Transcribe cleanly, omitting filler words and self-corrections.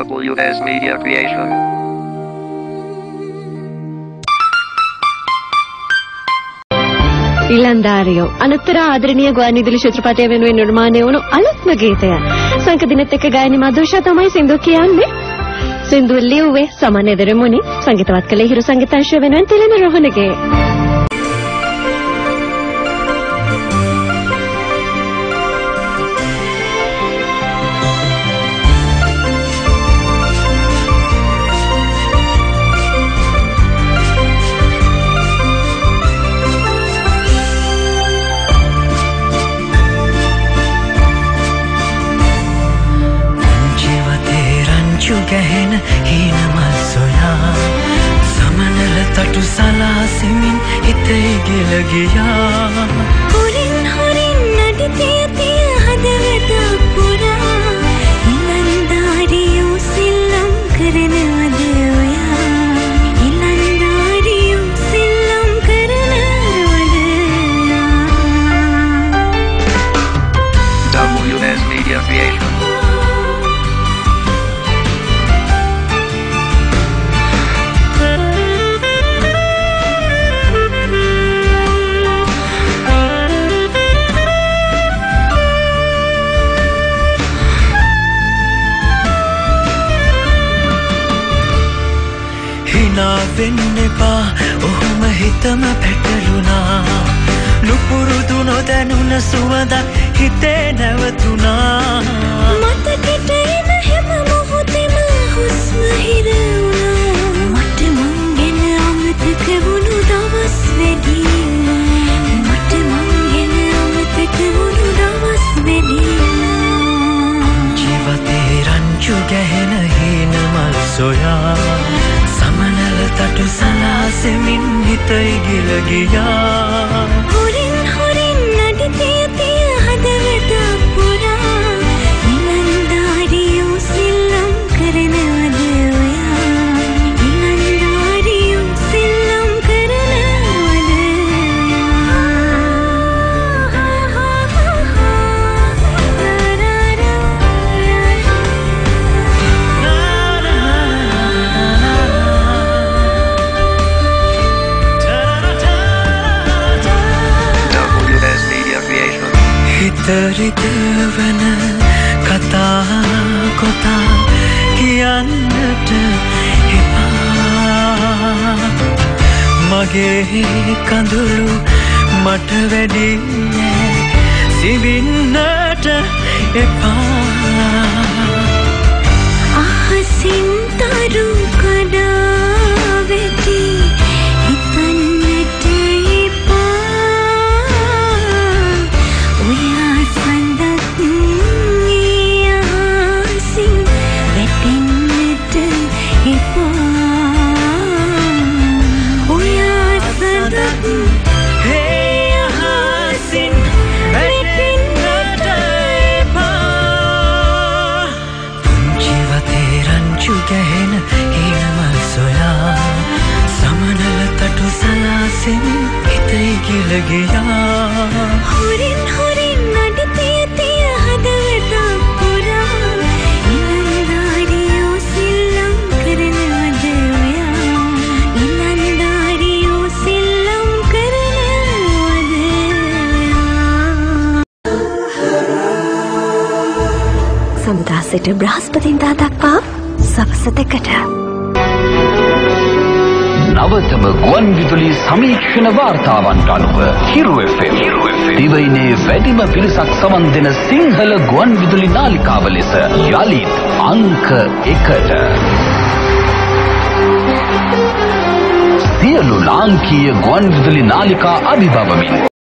WS Media Creation. ඉලන්දාරියෝ අනුත්තර ආදරණීය ගුවන්විදුලි චිත්‍රපටය වෙනුවෙන් නිර්මාණය වුණු අලුත්ම ගීතය. සංකදිනත් එක්ක ගායන මදුෂා තමයි සින්දු කියන්නේ. සින්දු ලියුවේ සමන දෙරමුණි සංගීතවත් කළේ හිරු සංගීතංශය වෙනුවෙන් තිලන රෝහණගේ. गहन हीन मसोया समनल तटु सलासिमिन हिते गिल गया हुरिन हुरिन नदितिय तिय हदवत पुरा इलंदारियो सिल्लम करन वदया इलंदारियो सिल्लम करन वदया WS Media Creation. වෙන්නෙපා ඔහුම හිතම පැටලුනා නුපුරුදු නොදැනුන සුවඳක් හිතේ නැවතුනා මතකෙට එන හැම මොහොතෙම හුස්ම හිර වුණා මට මං ගැන අමතක වුණු දවස් වැඩි මට මං ගැන අමතක වුණු දවස් වැඩි ජීවිතේ රංචු ගැහෙන හීන මල් සොයා समनल तटु सलासिमिन हितै गिल गया हुरिन हुरिन नदितिय तिय हदवत पुरा इलंदारियो सिल्लम करन वदया इलंदारियो सिल्लम करन තරිතවන කතා කොතා කියන්නට එපා මගේ කඳුළු මට වැඩි සිවින්නට එපා අහසින් තරු කඩා වෙති හිතන්නට गहन हीन मल सोया समनल तटु सलासिमिन हितै गिल गया हुरिन हुरिन नदितिय तिय हदवत पुरा इलंदारियो सिल्लम करन वदया इलंदारियो सिल्लम करन वदया සඳුදා සිට බ්‍රහස්පතින්දා දක්වා සවස 2ට නවතම ගුවන් විදුලි සමීක්ෂණ වාර්තාවන්ට අනුව හිරු FM දිවයිනේ වැඩිම පිරිසක් සමන් දෙන සිංහල ගුවන් විදුලි නාලිකාව ලෙස යලිත් අංක 1ට සියලු ලාංකීය ගුවන් විදුලි නාලිකා අභිබවමින්